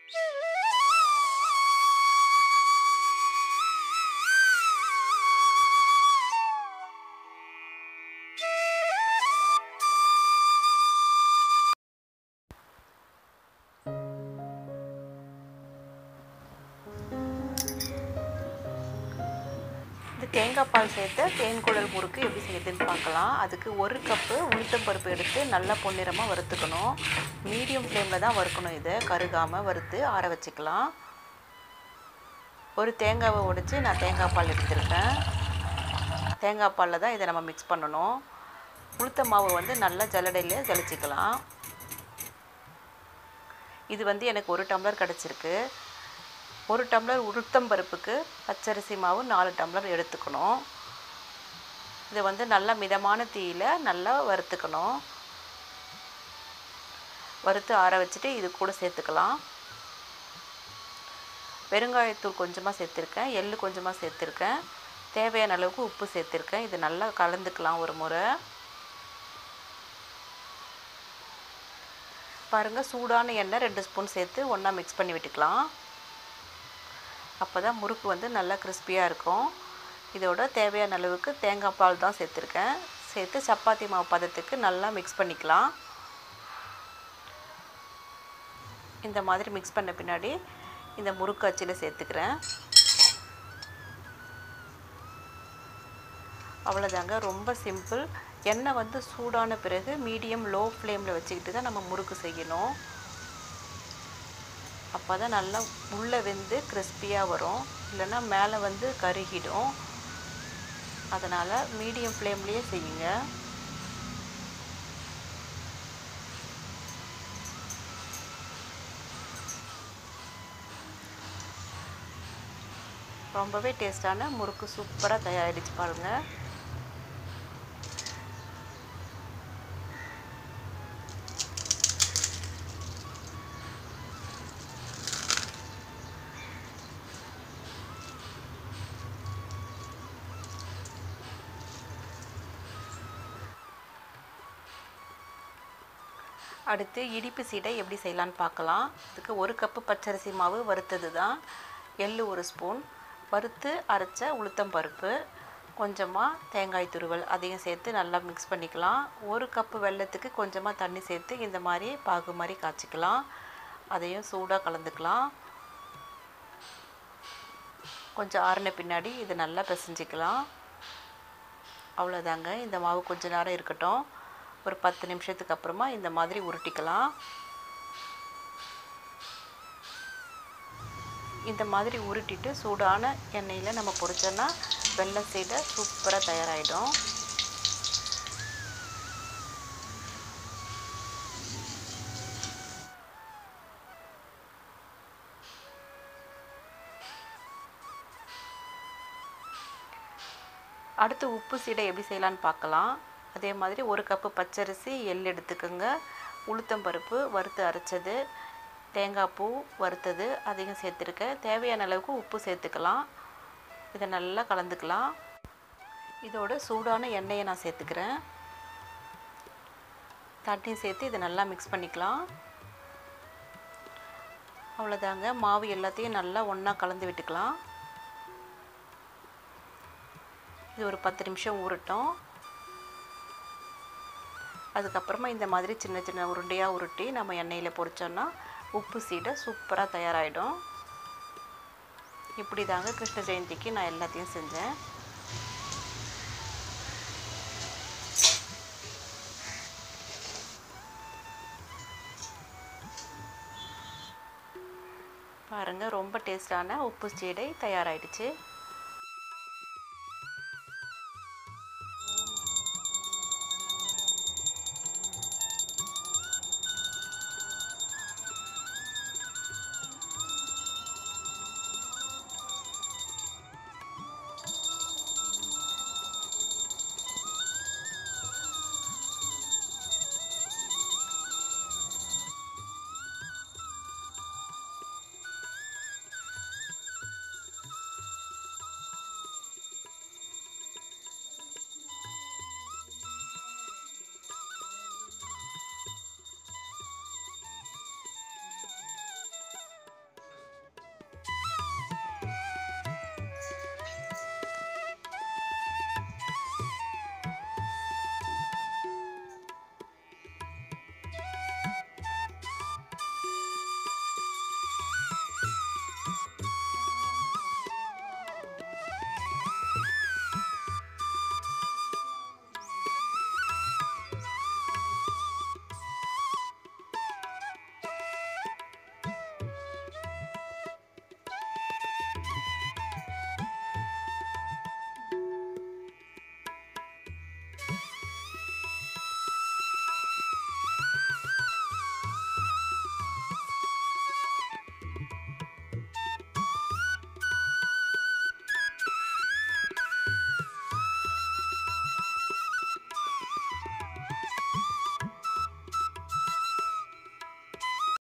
தேங்காய் பால் சேர்த்து தேன்குழல் முறுக்கு எப்படி செய்யுதுன்னு பார்க்கலாம். அதுக்கு 1 கப்பு உளுத்தம்பருப்பு எடுத்து நல்லா பொன்னிறமாக வறுத்துக்கணும். மீடியம் ஃப்ளேமில் தான் வறுக்கணும். இதை கருகாமல் வறுத்து ஆற வச்சுக்கலாம். ஒரு தேங்காவை உடைச்சி நான் தேங்காய் பால் எடுத்துருக்கேன். தேங்காய் பாலில் தான் இதை நம்ம மிக்ஸ் பண்ணணும். உளுத்த மாவு வந்து நல்லா ஜல்லடையில் ஜலிச்சிக்கலாம். இது வந்து எனக்கு 1 டம்ளர் கிடச்சிருக்கு. 1 டம்ளர் உளுத்தம்பருப்புக்கு பச்சரிசி மாவு 4 டம்ளர் எடுத்துக்கணும். இதை வந்து நல்லா மிதமான தீயில் நல்லா வறுத்துக்கணும். வறுத்து ஆற வச்சுட்டு இது கூட சேர்த்துக்கலாம். பெருங்காயத்தூள் கொஞ்சமாக சேர்த்துருக்கேன், எள்ளு கொஞ்சமாக சேர்த்துருக்கேன், தேவையான அளவுக்கு உப்பு சேர்த்துருக்கேன். இது நல்லா கலந்துக்கலாம் ஒரு முறை. பாருங்கள், சூடான எண்ணெய் 2 ஸ்பூன் சேர்த்து ஒன்றா மிக்ஸ் பண்ணி விட்டுக்கலாம். அப்போ தான் முறுக்கு வந்து நல்லா கிறிஸ்பியாக இருக்கும். இதோட தேவையான அளவுக்கு தேங்காய் பால் தான் சேர்த்துருக்கேன். சேர்த்து சப்பாத்தி மாவு பதத்துக்கு நல்லா மிக்ஸ் பண்ணிக்கலாம். இந்த மாதிரி மிக்ஸ் பண்ண பின்னாடி இந்த முறுக்கு அச்சில் சேர்த்துக்கிறேன். அவ்வளோதாங்க, ரொம்ப சிம்பிள். எண்ணெய் வந்து சூடான பிறகு மீடியம் லோ ஃப்ளேமில் வச்சுக்கிட்டு தான் நம்ம முறுக்கு செய்யணும். அப்போ தான் நல்லா உள்ளே வெந்து கிறிஸ்பியாக வரும். இல்லைன்னா மேலே வந்து கருகிடும். அதனால் மீடியம் ஃப்ளேம்லேயே செய்யுங்க. ரொம்பவே டேஸ்டான முறுக்கு சூப்பராக தயாரிச்சு பாருங்கள். அடுத்து இடிப்பு சீடை எப்படி செய்யலான்னு பார்க்கலாம். அதுக்கு 1 கப்பு பச்சரிசி மாவு வறுத்தது தான், எள்ளு 1 ஸ்பூன், வறுத்து அரைச்ச உளுத்தம்பருப்பு, கொஞ்சமாக தேங்காய் துருவல் அதையும் சேர்த்து நல்லா மிக்ஸ் பண்ணிக்கலாம். 1 கப்பு வெல்லத்துக்கு கொஞ்சமாக தண்ணி சேர்த்து இந்த மாதிரி பாகு மாதிரி காய்ச்சிக்கலாம். அதையும் சூடாக கலந்துக்கலாம். கொஞ்சம் ஆறின பின்னாடி இது நல்லா பிசைஞ்சிக்கலாம். அவ்வளோதாங்க, இந்த மாவு கொஞ்ச நேரம் இருக்கட்டும். ஒரு 10 நிமிஷத்துக்கு அப்புறமா இந்த மாதிரி உருட்டிக்கலாம். இந்த மாதிரி உருட்டிட்டு சூடான எண்ணெயில் நம்ம பொரிச்சோன்னா வெள்ளை சீடை சூப்பராக தயாராகிடும். அடுத்து உப்பு சீடை எப்படி செய்யலான்னு பார்க்கலாம். அதே மாதிரி 1 கப்பு பச்சரிசி, எள் எடுத்துக்கோங்க, உளுத்தம்பருப்பு வறுத்து அரைச்சது, தேங்காய் பூ வறுத்தது அதையும் சேர்த்துருக்கேன். தேவையான அளவுக்கு உப்பு சேர்த்துக்கலாம். இதை நல்லா கலந்துக்கலாம். இதோட சூடான எண்ணெயை நான் சேர்த்துக்கிறேன். தண்ணி சேர்த்து இதை நல்லா மிக்ஸ் பண்ணிக்கலாம். அவ்வளோதாங்க, மாவு எல்லாத்தையும் நல்லா ஒன்றா கலந்து விட்டுக்கலாம். இது ஒரு 10 நிமிஷம் ஊறட்டும். அதுக்கப்புறமா இந்த மாதிரி சின்ன சின்ன உருண்டையாக உருட்டி நம்ம எண்ணெயில் பொரிச்சோன்னா உப்பு சீடை சூப்பராக தயாராகிடும். இப்படி தாங்க கிருஷ்ண ஜெயந்திக்கு நான் எல்லாத்தையும் செஞ்சேன். பாருங்கள், ரொம்ப டேஸ்டான உப்பு சீடை தயாராகிடுச்சு.